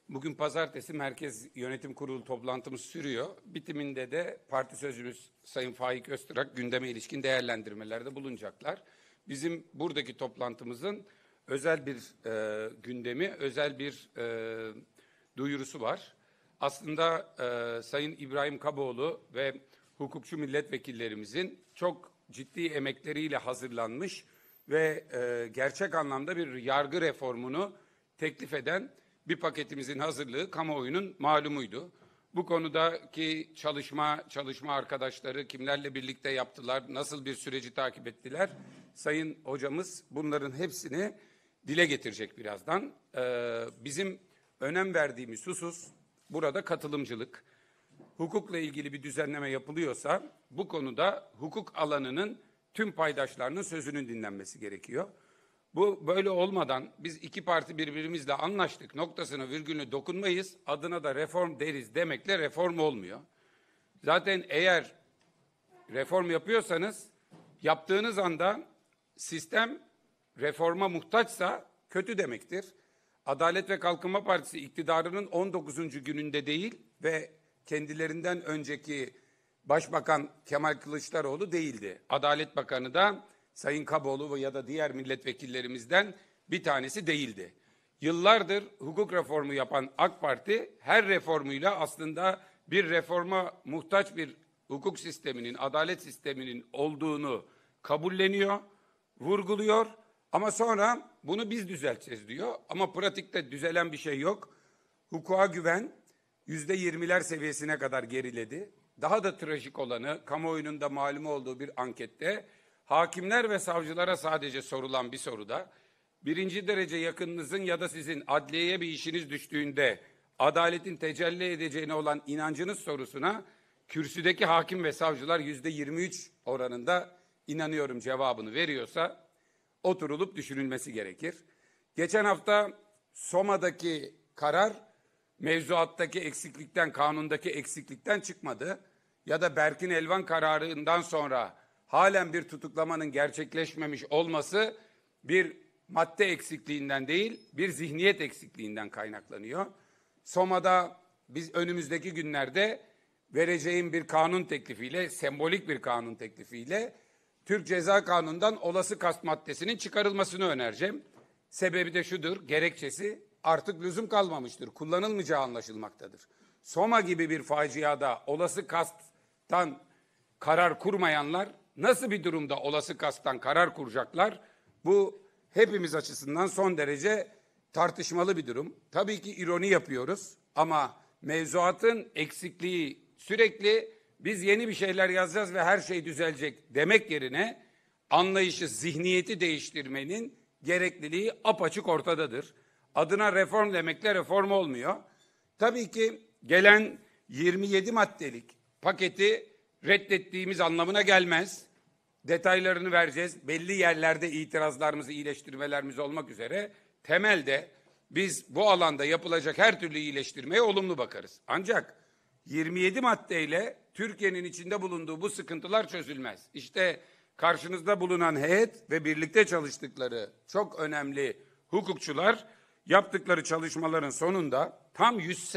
Bugün pazartesi Merkez Yönetim Kurulu toplantımız sürüyor. Bitiminde de parti sözcümüz Sayın Faik Öztürk gündeme ilişkin değerlendirmelerde bulunacaklar. Bizim buradaki toplantımızın özel bir gündemi, özel bir duyurusu var. Aslında Sayın İbrahim Kaboğlu ve hukukçu milletvekillerimizin çok ciddi emekleriyle hazırlanmış ve gerçek anlamda bir yargı reformunu teklif eden bir paketimizin hazırlığı kamuoyunun malumuydu. Bu konudaki çalışma arkadaşları kimlerle birlikte yaptılar, nasıl bir süreci takip ettiler? Sayın hocamız bunların hepsini dile getirecek birazdan. Bizim önem verdiğimiz husus burada katılımcılık. Hukukla ilgili bir düzenleme yapılıyorsa bu konuda hukuk alanının tüm paydaşlarının sözünün dinlenmesi gerekiyor. Bu böyle olmadan biz iki parti birbirimizle anlaştık, noktasına virgülüne dokunmayız, adına da reform deriz demekle reform olmuyor. Zaten eğer reform yapıyorsanız yaptığınız anda sistem reforma muhtaçsa kötü demektir. Adalet ve Kalkınma Partisi iktidarının 19. gününde değil ve kendilerinden önceki Başbakan Kemal Kılıçdaroğlu değildi. Adalet Bakanı da Sayın Kaboğlu ya da diğer milletvekillerimizden bir tanesi değildi. Yıllardır hukuk reformu yapan AK Parti her reformuyla aslında bir reforma muhtaç bir hukuk sisteminin, adalet sisteminin olduğunu kabulleniyor, vurguluyor ama sonra bunu biz düzelteceğiz diyor. Ama pratikte düzelen bir şey yok. Hukuka güven %20'ler seviyesine kadar geriledi. Daha da trajik olanı kamuoyunun da malumu olduğu bir ankette hakimler ve savcılara sadece sorulan bir soruda birinci derece yakınınızın ya da sizin adliyeye bir işiniz düştüğünde adaletin tecelli edeceğine olan inancınız sorusuna kürsüdeki hakim ve savcılar %23 oranında inanıyorum cevabını veriyorsa oturulup düşünülmesi gerekir. Geçen hafta Soma'daki karar mevzuattaki eksiklikten, kanundaki eksiklikten çıkmadı. Ya da Berkin Elvan kararından sonra halen bir tutuklamanın gerçekleşmemiş olması bir madde eksikliğinden değil, bir zihniyet eksikliğinden kaynaklanıyor. Soma'da biz önümüzdeki günlerde vereceğim bir kanun teklifiyle, sembolik bir kanun teklifiyle Türk Ceza Kanunu'ndan olası kast maddesinin çıkarılmasını önereceğim. Sebebi de şudur, gerekçesi artık lüzum kalmamıştır, kullanılmayacağı anlaşılmaktadır. Soma gibi bir faciada olası kasttan karar kurmayanlar nasıl bir durumda olası kasttan karar kuracaklar? Bu hepimiz açısından son derece tartışmalı bir durum. Tabii ki ironi yapıyoruz ama mevzuatın eksikliği sürekli biz yeni bir şeyler yazacağız ve her şey düzelecek demek yerine anlayışı, zihniyeti değiştirmenin gerekliliği apaçık ortadadır. Adına reform demekle reform olmuyor. Tabii ki gelen 27 maddelik paketi reddettiğimiz anlamına gelmez. Detaylarını vereceğiz. Belli yerlerde itirazlarımızı, iyileştirmelerimiz olmak üzere temelde biz bu alanda yapılacak her türlü iyileştirmeye olumlu bakarız. Ancak 27 maddeyle Türkiye'nin içinde bulunduğu bu sıkıntılar çözülmez. İşte karşınızda bulunan heyet ve birlikte çalıştıkları çok önemli hukukçular yaptıkları çalışmaların sonunda tam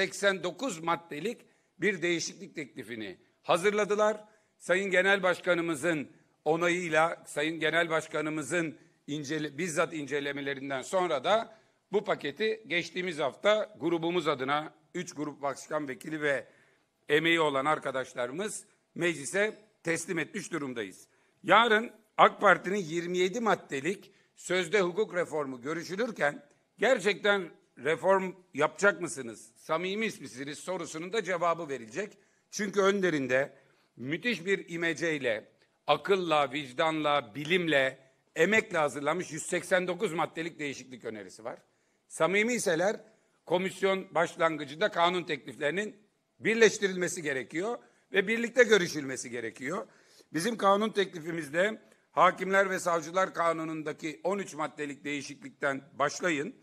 189 maddelik bir değişiklik teklifini hazırladılar. Sayın Genel Başkanımızın onayıyla, Sayın Genel Başkanımızın bizzat incelemelerinden sonra da bu paketi geçtiğimiz hafta grubumuz adına 3 grup başkan vekili ve emeği olan arkadaşlarımız meclise teslim etmiş durumdayız. Yarın AK Parti'nin 27 maddelik sözde hukuk reformu görüşülürken gerçekten reform yapacak mısınız, samimi misiniz sorusunun da cevabı verilecek. Çünkü önlerinde müthiş bir imeceyle, akılla, vicdanla, bilimle, emekle hazırlanmış 189 maddelik değişiklik önerisi var. Samimiyseler komisyon başlangıcında kanun tekliflerinin birleştirilmesi gerekiyor ve birlikte görüşülmesi gerekiyor. Bizim kanun teklifimizde Hakimler ve Savcılar Kanunu'ndaki 13 maddelik değişiklikten başlayın.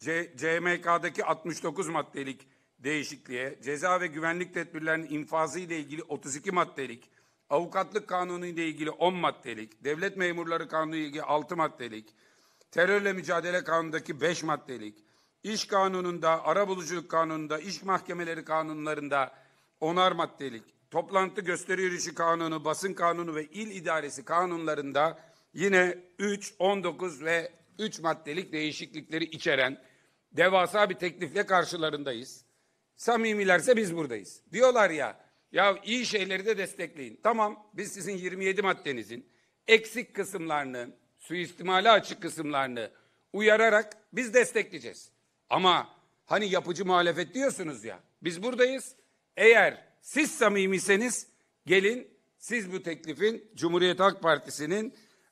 CMK'daki 69 maddelik değişikliğe, ceza ve güvenlik tedbirlerinin infazı ile ilgili 32 maddelik, avukatlık kanunu ile ilgili 10 maddelik, devlet memurları kanunu ile ilgili 6 maddelik, terörle mücadele kanunundaki 5 maddelik, İş kanununda, arabuluculuk kanununda, iş mahkemeleri kanunlarında 10'ar maddelik, toplantı gösteri yürüyüşü kanunu, basın kanunu ve il idaresi kanunlarında yine 3, 19 ve 3 maddelik değişiklikleri içeren devasa bir teklifle karşılarındayız. Samimilerse biz buradayız. Diyorlar ya iyi şeyleri de destekleyin. Tamam, biz sizin 27 maddenizin eksik kısımlarını, suistimale açık kısımlarını uyararak biz destekleyeceğiz. Ama hani yapıcı muhalefet diyorsunuz ya, biz buradayız. Eğer siz samimiseniz gelin, siz bu teklifin, Cumhuriyet Halk Partisi'nin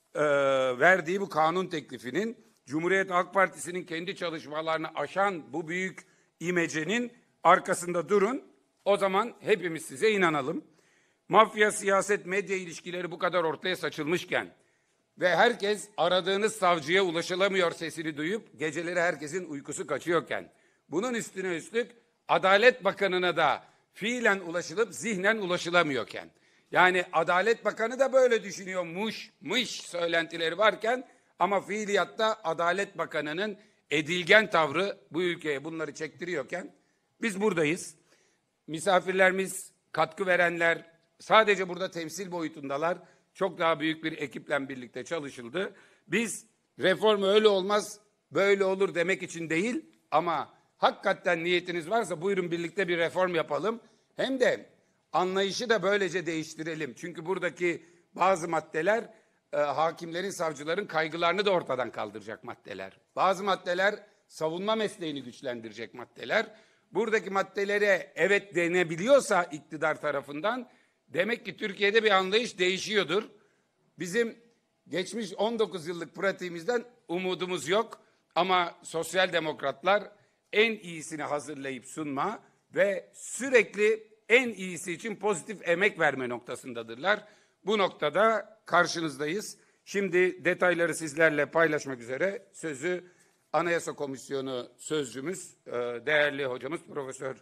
verdiği bu kanun teklifinin, Cumhuriyet Halk Partisi'nin kendi çalışmalarını aşan bu büyük imecenin arkasında durun. O zaman hepimiz size inanalım. Mafya, siyaset, medya ilişkileri bu kadar ortaya saçılmışken ve herkes aradığınız savcıya ulaşılamıyor sesini duyup geceleri herkesin uykusu kaçıyorken, bunun üstüne üstlük Adalet Bakanı'na da fiilen ulaşılıp zihnen ulaşılamıyorken, yani Adalet Bakanı da böyle düşünüyormuş söylentileri varken ama fiiliyatta Adalet Bakanı'nın edilgen tavrı bu ülkeye bunları çektiriyorken biz buradayız. Misafirlerimiz, katkı verenler sadece burada temsil boyutundalar. Çok daha büyük bir ekiple birlikte çalışıldı. Biz reform öyle olmaz, böyle olur demek için değil ama hakikaten niyetiniz varsa buyurun birlikte bir reform yapalım. Hem de anlayışı da böylece değiştirelim. Çünkü buradaki bazı maddeler hakimlerin, savcıların kaygılarını da ortadan kaldıracak maddeler. Bazı maddeler savunma mesleğini güçlendirecek maddeler. Buradaki maddelere evet denebiliyorsa iktidar tarafından demek ki Türkiye'de bir anlayış değişiyordur. Bizim geçmiş 19 yıllık pratiğimizden umudumuz yok ama sosyal demokratlar en iyisini hazırlayıp sunma ve sürekli en iyisi için pozitif emek verme noktasındadırlar. Bu noktada karşınızdayız. Şimdi detayları sizlerle paylaşmak üzere sözü Anayasa Komisyonu sözcümüz, değerli hocamız Profesör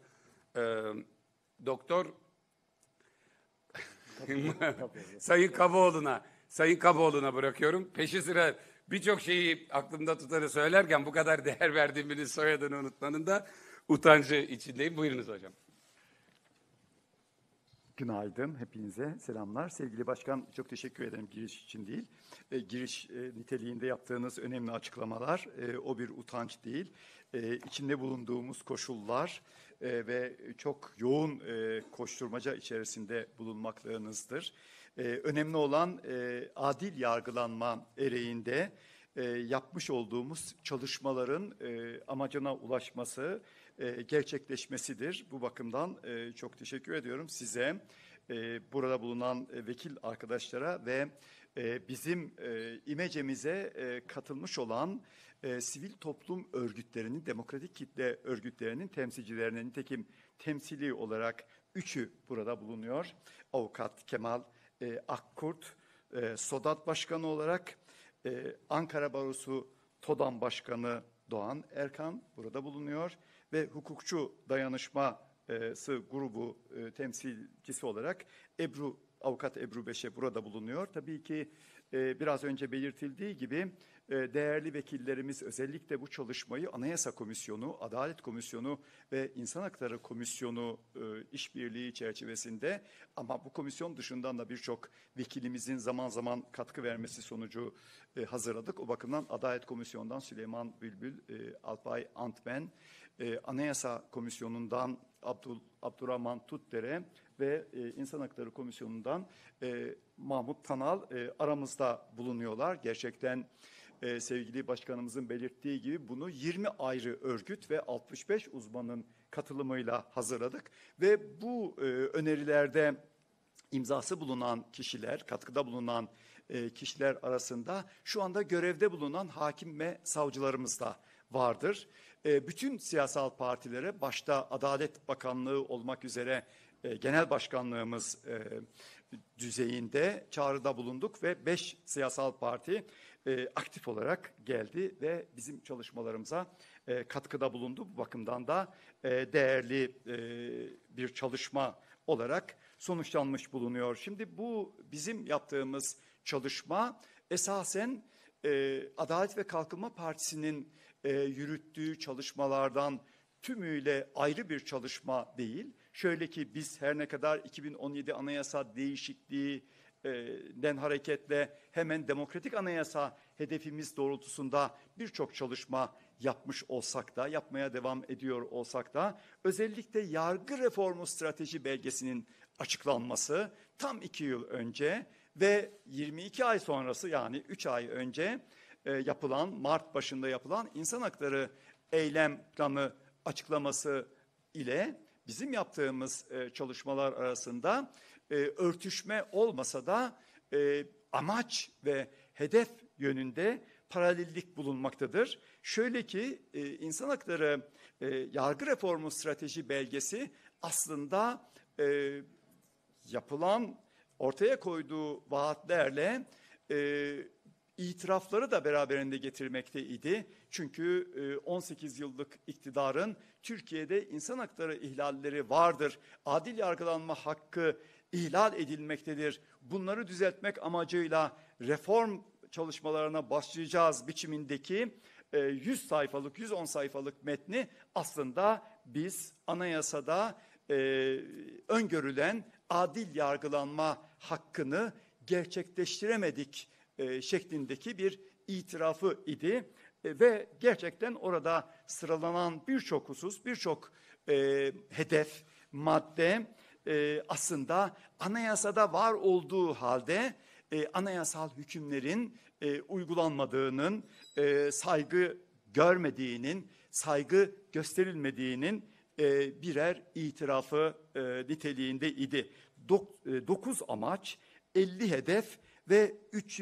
Doktor Sayın Kaboğlu'na bırakıyorum. Peşi sıra birçok şeyi aklımda tutarı söylerken bu kadar değer verdiğim birinin soyadını unutmanın da utancı içindeyim. Buyurunuz hocam. Günaydın, hepinize selamlar. Sevgili Başkan, çok teşekkür ederim giriş için değil. Giriş niteliğinde yaptığınız önemli açıklamalar, o bir utanç değil. İçinde bulunduğumuz koşullar ve çok yoğun koşturmaca içerisinde bulunmaklarınızdır. Önemli olan adil yargılanma ereğinde yapmış olduğumuz çalışmaların amacına ulaşması, gerçekleşmesidir. Bu bakımdan çok teşekkür ediyorum size, burada bulunan vekil arkadaşlara ve bizim imecemize katılmış olan sivil toplum örgütlerinin, demokratik kitle örgütlerinin temsilcilerine, nitekim temsili olarak 3'ü burada bulunuyor. Avukat Kemal Akkurt, SODAT Başkanı olarak, Ankara Barosu TODAM Başkanı Doğan Erkan burada bulunuyor ve hukukçu dayanışması grubu temsilcisi olarak Avukat Ebru Beşe burada bulunuyor. Tabii ki biraz önce belirtildiği gibi değerli vekillerimiz özellikle bu çalışmayı Anayasa Komisyonu, Adalet Komisyonu ve İnsan Hakları Komisyonu işbirliği çerçevesinde ama bu komisyon dışından da birçok vekilimizin zaman zaman katkı vermesi sonucu hazırladık. O bakımdan Adalet Komisyonu'ndan Süleyman Bülbül, Alpay Antmen, Anayasa Komisyonu'ndan Abdurrahman Tutdere ve İnsan Hakları Komisyonu'ndan Mahmut Tanal aramızda bulunuyorlar. Gerçekten sevgili başkanımızın belirttiği gibi bunu 20 ayrı örgüt ve 65 uzmanın katılımıyla hazırladık. Ve bu önerilerde imzası bulunan kişiler, katkıda bulunan kişiler arasında şu anda görevde bulunan hakim ve savcılarımız da vardır. Bütün siyasal partilere başta Adalet Bakanlığı olmak üzere genel başkanlığımız düzeyinde çağrıda bulunduk ve 5 siyasal parti aktif olarak geldi ve bizim çalışmalarımıza katkıda bulundu. Bu bakımdan da değerli bir çalışma olarak sonuçlanmış bulunuyor. Şimdi bu bizim yaptığımız çalışma esasen Adalet ve Kalkınma Partisi'nin yürüttüğü çalışmalardan tümüyle ayrı bir çalışma değil. Şöyle ki biz her ne kadar 2017 anayasa değişikliğinden hareketle hemen demokratik anayasa hedefimiz doğrultusunda birçok çalışma yapmış olsak da, yapmaya devam ediyor olsak da, özellikle yargı reformu strateji belgesinin açıklanması tam 2 yıl önce ve 22 ay sonrası, yani 3 ay önce yapılan, Mart başında yapılan insan hakları eylem planı açıklaması ile bizim yaptığımız çalışmalar arasında örtüşme olmasa da amaç ve hedef yönünde paralellik bulunmaktadır. Şöyle ki insan hakları yargı reformu strateji belgesi aslında yapılan, ortaya koyduğu vaatlerle itirafları da beraberinde getirmekteydi. Çünkü 18 yıllık iktidarın Türkiye'de insan hakları ihlalleri vardır, adil yargılanma hakkı ihlal edilmektedir, bunları düzeltmek amacıyla reform çalışmalarına başlayacağız biçimindeki 100 sayfalık, 110 sayfalık metni aslında biz anayasada öngörülen adil yargılanma hakkını gerçekleştiremedik şeklindeki bir itirafı idi. Ve gerçekten orada sıralanan birçok husus, birçok hedef, madde aslında anayasada var olduğu halde anayasal hükümlerin uygulanmadığının, saygı görmediğinin, saygı gösterilmediğinin birer itirafı niteliğinde idi. 9 amaç, 50 hedef ve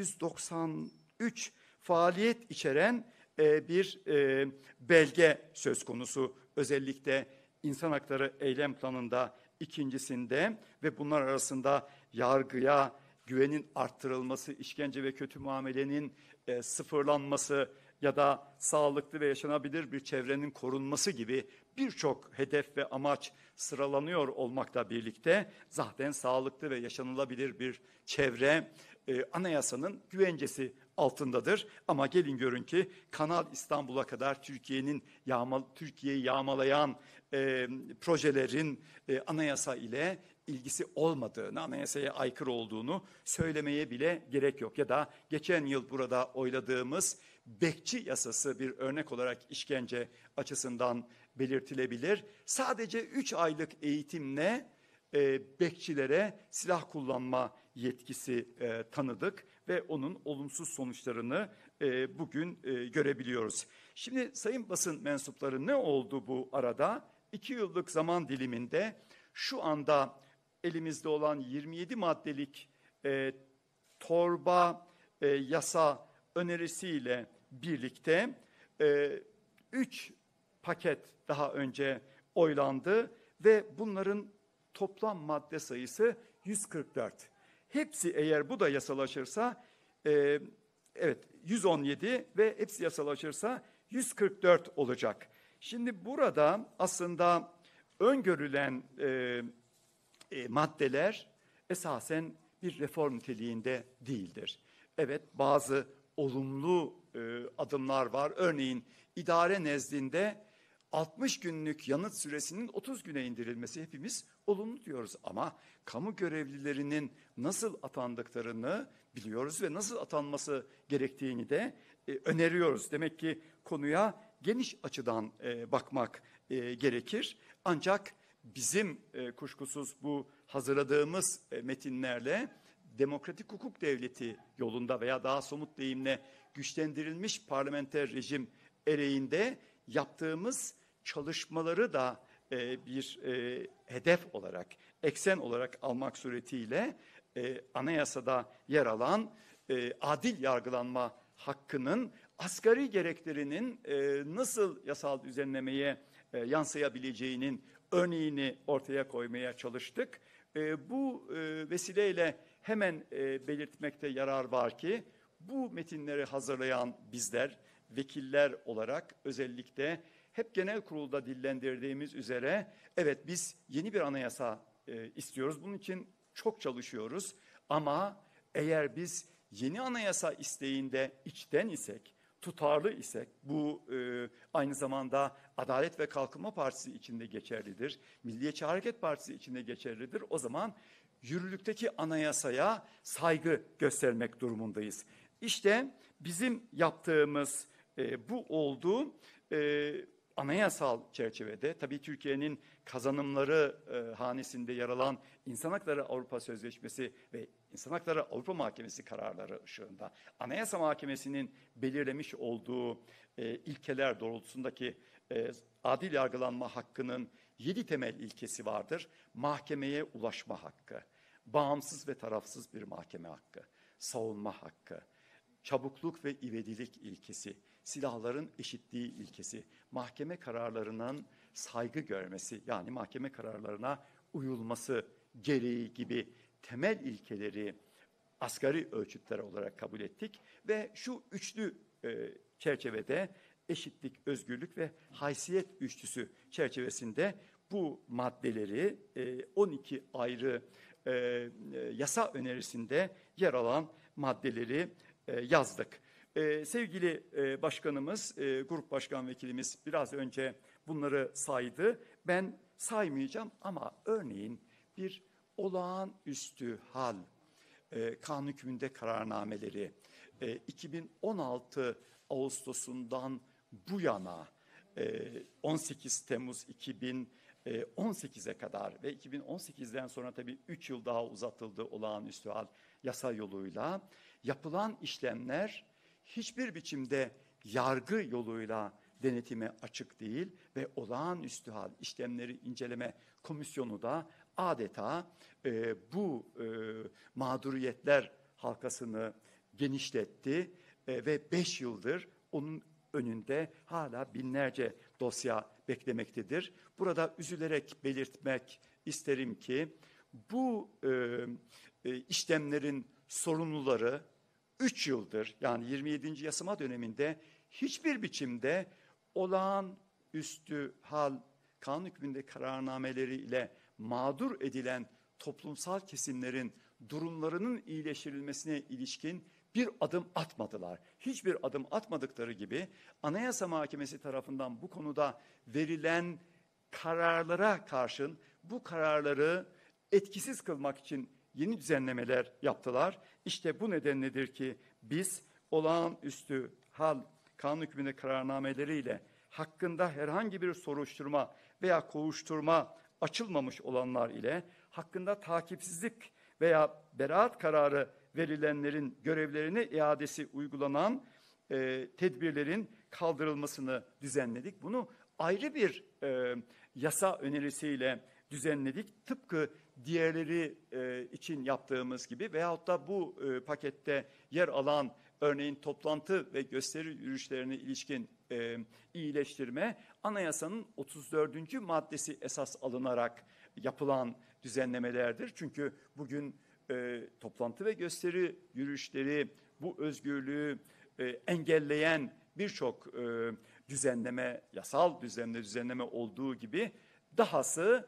393 faaliyet içeren bir belge söz konusu. Özellikle insan hakları eylem planında ikincisinde ve bunlar arasında yargıya güvenin arttırılması, işkence ve kötü muamelenin sıfırlanması ya da sağlıklı ve yaşanabilir bir çevrenin korunması gibi birçok hedef ve amaç sıralanıyor olmakla birlikte zaten sağlıklı ve yaşanılabilir bir çevre anayasanın güvencesi altındadır. Ama gelin görün ki Kanal İstanbul'a kadar Türkiye'yi yağmalayan projelerin anayasa ile ilgisi olmadığını, anayasaya aykırı olduğunu söylemeye bile gerek yok. Ya da geçen yıl burada oyladığımız bekçi yasası bir örnek olarak işkence açısından belirtilebilir. Sadece 3 aylık eğitimle bekçilere silah kullanma yetkisi tanıdık ve onun olumsuz sonuçlarını bugün görebiliyoruz. Şimdi sayın basın mensupları, ne oldu bu arada? 2 yıllık zaman diliminde şu anda elimizde olan 27 maddelik torba yasa önerisiyle birlikte 3 paket daha önce oylandı ve bunların toplam madde sayısı 144. Hepsi, eğer bu da yasalaşırsa, evet 117 ve hepsi yasalaşırsa 144 olacak. Şimdi burada aslında öngörülen maddeler esasen bir reform niteliğinde değildir. Evet, bazı olumlu adımlar var. Örneğin idare nezdinde 60 günlük yanıt süresinin 30 güne indirilmesi, hepimiz olumlu diyoruz. Ama kamu görevlilerinin nasıl atandıklarını biliyoruz ve nasıl atanması gerektiğini de öneriyoruz. Demek ki konuya geniş açıdan bakmak gerekir. Ancak bizim kuşkusuz bu hazırladığımız metinlerle demokratik hukuk devleti yolunda veya daha somut deyimle güçlendirilmiş parlamenter rejim ereğinde yaptığımız çalışmaları da bir hedef olarak, eksen olarak almak suretiyle anayasada yer alan adil yargılanma hakkının asgari gereklerinin nasıl yasal düzenlemeye yansıyabileceğinin örneğini ortaya koymaya çalıştık. Bu vesileyle hemen belirtmekte yarar var ki bu metinleri hazırlayan bizler, vekiller olarak özellikle hep genel kurulda dillendirdiğimiz üzere, evet biz yeni bir anayasa istiyoruz. Bunun için çok çalışıyoruz. Ama eğer biz yeni anayasa isteğinde içten isek, tutarlı isek, bu aynı zamanda Adalet ve Kalkınma Partisi içinde geçerlidir, Milliyetçi Hareket Partisi içinde geçerlidir. O zaman yürürlükteki anayasaya saygı göstermek durumundayız. İşte bizim yaptığımız bu oldu. Anayasal çerçevede, tabii Türkiye'nin kazanımları hanesinde yer alan İnsan Hakları Avrupa Sözleşmesi ve İnsan Hakları Avrupa Mahkemesi kararları ışığında, Anayasa Mahkemesi'nin belirlemiş olduğu ilkeler doğrultusundaki adil yargılanma hakkının 7 temel ilkesi vardır. Mahkemeye ulaşma hakkı, bağımsız ve tarafsız bir mahkeme hakkı, savunma hakkı, çabukluk ve ivedilik ilkesi, silahların eşitliği ilkesi, mahkeme kararlarının saygı görmesi, yani mahkeme kararlarına uyulması gereği gibi temel ilkeleri asgari ölçütler olarak kabul ettik ve şu üçlü çerçevede eşitlik, özgürlük ve haysiyet üçlüsü çerçevesinde bu maddeleri 12 ayrı yasa önerisinde yer alan maddeleri yazdık. Sevgili başkanımız, grup başkan vekilimiz biraz önce bunları saydı. Ben saymayacağım ama örneğin bir olağanüstü hal kanun hükmünde kararnameleri 2016 Ağustos'undan bu yana 18 Temmuz 2018'e kadar ve 2018'den sonra tabii 3 yıl daha uzatıldı olağanüstü hal yasa yoluyla yapılan işlemler hiçbir biçimde yargı yoluyla denetime açık değil ve olağanüstü hal işlemleri inceleme komisyonu da adeta bu mağduriyetler halkasını genişletti ve 5 yıldır onun önünde hala binlerce dosya beklemektedir. Burada üzülerek belirtmek isterim ki bu işlemlerin sorumluları 3 yıldır, yani 27. yasama döneminde hiçbir biçimde olağanüstü hal kanun hükmünde kararnameleriyle mağdur edilen toplumsal kesimlerin durumlarının iyileştirilmesine ilişkin bir adım atmadılar. Hiçbir adım atmadıkları gibi Anayasa Mahkemesi tarafından bu konuda verilen kararlara karşın bu kararları etkisiz kılmak için yeni düzenlemeler yaptılar. İşte bu nedenledir ki biz olağanüstü hal kanun hükmünde kararnameleriyle hakkında herhangi bir soruşturma veya kovuşturma açılmamış olanlar ile hakkında takipsizlik veya beraat kararı verilenlerin görevlerine iadesi uygulanan tedbirlerin kaldırılmasını düzenledik. Bunu ayrı bir yasa önerisiyle düzenledik. Tıpkı diğerleri için yaptığımız gibi veyahut da bu pakette yer alan örneğin toplantı ve gösteri yürüyüşlerine ilişkin iyileştirme anayasanın 34. maddesi esas alınarak yapılan düzenlemelerdir. Çünkü bugün toplantı ve gösteri yürüyüşleri bu özgürlüğü engelleyen birçok düzenleme, yasal düzenleme olduğu gibi dahası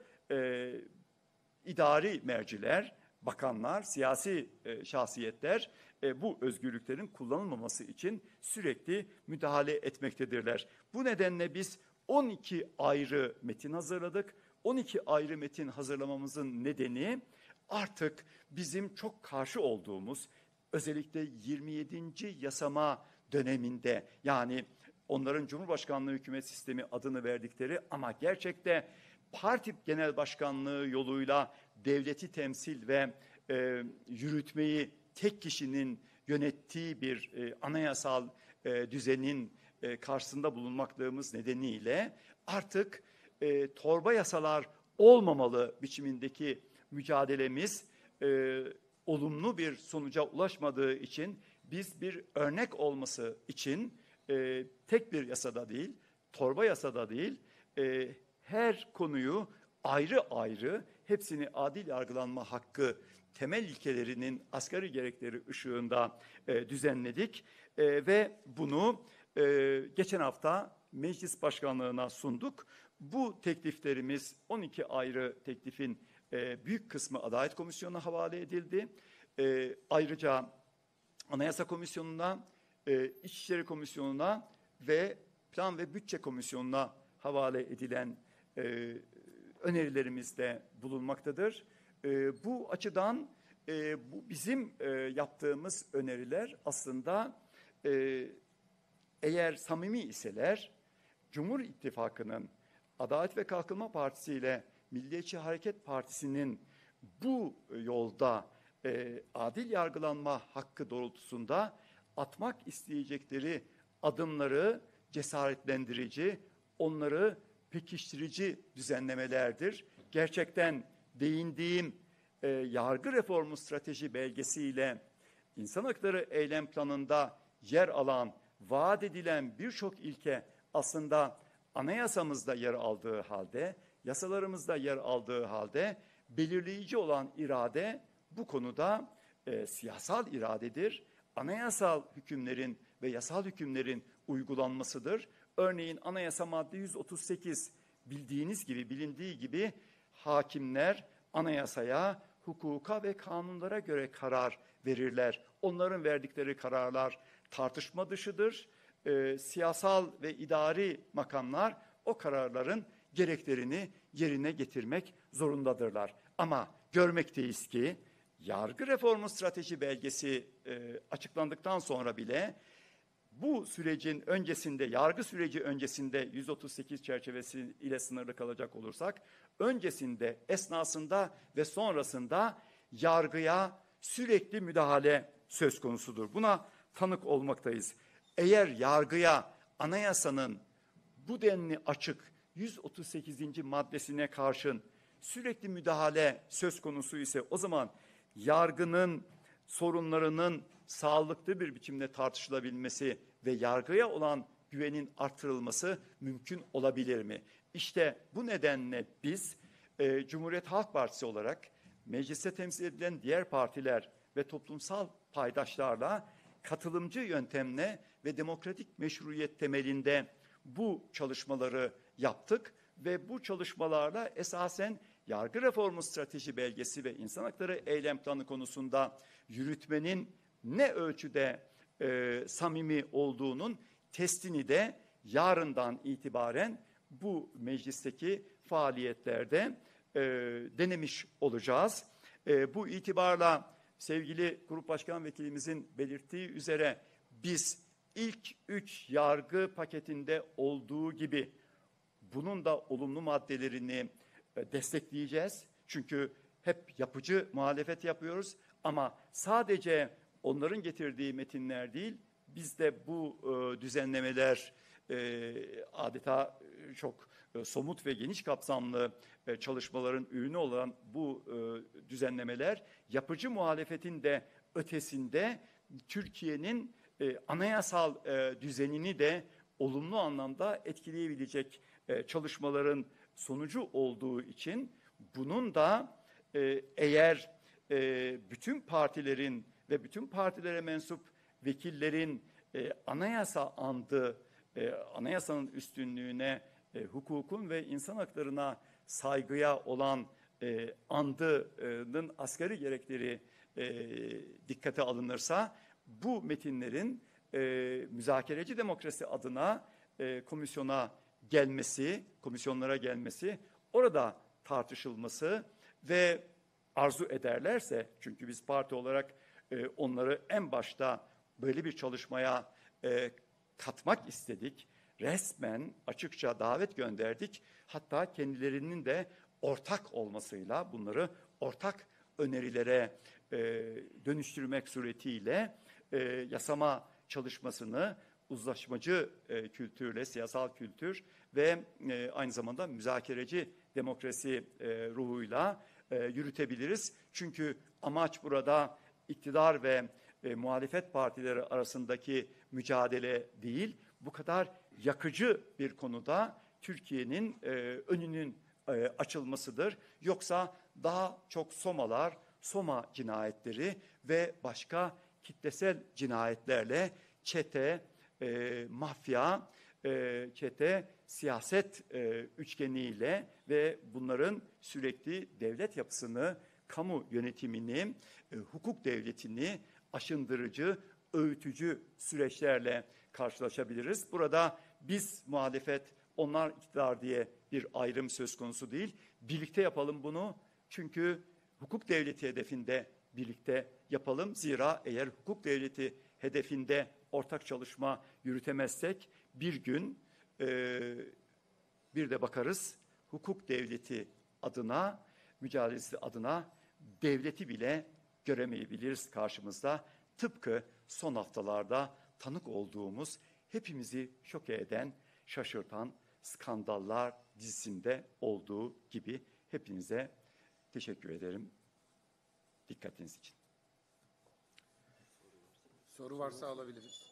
idari merciler, bakanlar, siyasi şahsiyetler bu özgürlüklerin kullanılmaması için sürekli müdahale etmektedirler. Bu nedenle biz 12 ayrı metin hazırladık. 12 ayrı metin hazırlamamızın nedeni artık bizim çok karşı olduğumuz özellikle 27. yasama döneminde, yani onların Cumhurbaşkanlığı hükümet sistemi adını verdikleri ama gerçekte parti genel başkanlığı yoluyla devleti temsil ve yürütmeyi tek kişinin yönettiği bir anayasal düzenin karşısında bulunmaklığımız nedeniyle artık torba yasalar olmamalı biçimindeki mücadelemiz olumlu bir sonuca ulaşmadığı için biz bir örnek olması için tek bir yasada değil, torba yasada değil, her konuyu ayrı ayrı hepsini adil yargılanma hakkı temel ilkelerinin asgari gerekleri ışığında düzenledik ve bunu geçen hafta meclis başkanlığına sunduk. Bu tekliflerimiz 12 ayrı teklifin büyük kısmı Adalet Komisyonu'na havale edildi. Ayrıca Anayasa Komisyonu'na İçişleri Komisyonu'na ve Plan ve Bütçe Komisyonu'na havale edilen önerilerimizde bulunmaktadır. Bu açıdan bu bizim yaptığımız öneriler aslında eğer samimi iseler Cumhur İttifakı'nın Adalet ve Kalkınma Partisi ile Milliyetçi Hareket Partisi'nin bu yolda adil yargılanma hakkı doğrultusunda atmak isteyecekleri adımları cesaretlendirici, onları pekiştirici düzenlemelerdir. Gerçekten değindiğim yargı reformu strateji belgesiyle insan hakları eylem planında yer alan, vaat edilen birçok ilke aslında anayasamızda yer aldığı halde, yasalarımızda yer aldığı halde belirleyici olan irade bu konuda siyasal iradedir. Anayasal hükümlerin ve yasal hükümlerin uygulanmasıdır. Örneğin anayasa madde 138 bilindiği gibi hakimler anayasaya, hukuka ve kanunlara göre karar verirler. Onların verdikleri kararlar tartışma dışıdır. Siyasal ve idari makamlar o kararların gereklerini yerine getirmek zorundadırlar. Ama görmekteyiz ki yargı reformu strateji belgesi açıklandıktan sonra bile bu sürecin öncesinde, yargı süreci öncesinde 138 çerçevesi ile sınırlı kalacak olursak, öncesinde, esnasında ve sonrasında yargıya sürekli müdahale söz konusudur. Buna tanık olmaktayız. Eğer yargıya anayasanın bu denli açık 138. maddesine karşın sürekli müdahale söz konusu ise o zaman yargının sorunlarının sağlıklı bir biçimde tartışılabilmesi ve yargıya olan güvenin artırılması mümkün olabilir mi? İşte bu nedenle biz Cumhuriyet Halk Partisi olarak mecliste temsil edilen diğer partiler ve toplumsal paydaşlarla katılımcı yöntemle ve demokratik meşruiyet temelinde bu çalışmaları yaptık ve bu çalışmalarla esasen yargı reformu strateji belgesi ve insan hakları eylem planı konusunda yürütmenin ne ölçüde samimi olduğunun testini de yarından itibaren bu meclisteki faaliyetlerde denemiş olacağız. Bu itibarla sevgili Grup Başkan Vekilimizin belirttiği üzere biz ilk 3 yargı paketinde olduğu gibi bunun da olumlu maddelerini destekleyeceğiz. Çünkü hep yapıcı muhalefet yapıyoruz ama sadece onların getirdiği metinler değil, biz de bu düzenlemeler adeta çok somut ve geniş kapsamlı çalışmaların ürünü olan bu düzenlemeler yapıcı muhalefetin de ötesinde Türkiye'nin anayasal düzenini de olumlu anlamda etkileyebilecek çalışmaların sonucu olduğu için bunun da eğer bütün partilerin ve bütün partilere mensup vekillerin anayasanın üstünlüğüne, hukukun ve insan haklarına saygıya olan andının asgari gerekleri dikkate alınırsa bu metinlerin müzakereci demokrasi adına komisyonlara gelmesi, orada tartışılması ve arzu ederlerse, çünkü biz parti olarak onları en başta böyle bir çalışmaya katmak istedik, resmen açıkça davet gönderdik, hatta kendilerinin de ortak olmasıyla bunları ortak önerilere dönüştürmek suretiyle yasama çalışmasını uzlaşmacı kültürle, siyasal kültür ve aynı zamanda müzakereci demokrasi ruhuyla yürütebiliriz. Çünkü amaç burada iktidar ve muhalefet partileri arasındaki mücadele değil, bu kadar yakıcı bir konuda Türkiye'nin önünün açılmasıdır. Yoksa daha çok Soma cinayetleri ve başka kitlesel cinayetlerle çete, mafya, siyaset üçgeniyle ve bunların sürekli devlet yapısını, kamu yönetimini, hukuk devletini aşındırıcı, öğütücü süreçlerle karşılaşabiliriz. Burada biz muhalefet, onlar iktidar diye bir ayrım söz konusu değil. Birlikte yapalım bunu. Çünkü hukuk devleti hedefinde birlikte yapalım. Zira eğer hukuk devleti hedefinde ortak çalışma yürütemezsek bir gün bir de bakarız hukuk devleti adına, mücadelesi adına devleti bile göremeyebiliriz karşımızda. Tıpkı son haftalarda tanık olduğumuz, hepimizi şoke eden, şaşırtan skandallar dizisinde olduğu gibi. Hepinize teşekkür ederim dikkatiniz için. Soru varsa alabiliriz.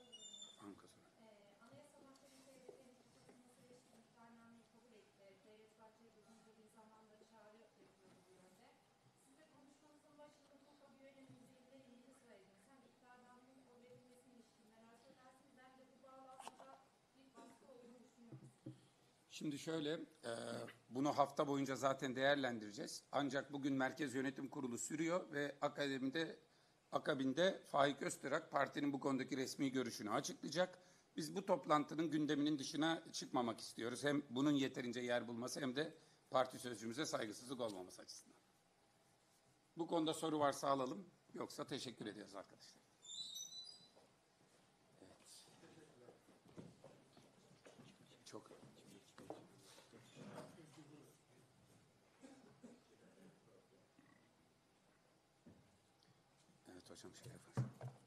Şimdi şöyle, bunu hafta boyunca zaten değerlendireceğiz. Ancak bugün Merkez Yönetim Kurulu sürüyor ve akabinde Faik Öztürk partinin bu konudaki resmi görüşünü açıklayacak. Biz bu toplantının gündeminin dışına çıkmamak istiyoruz. Hem bunun yeterince yer bulması hem de parti sözcüğümüze saygısızlık olmaması açısından. Bu konuda soru varsa alalım. Yoksa teşekkür ediyoruz arkadaşlar. Evet. Çok. Evet hocam şey yapar.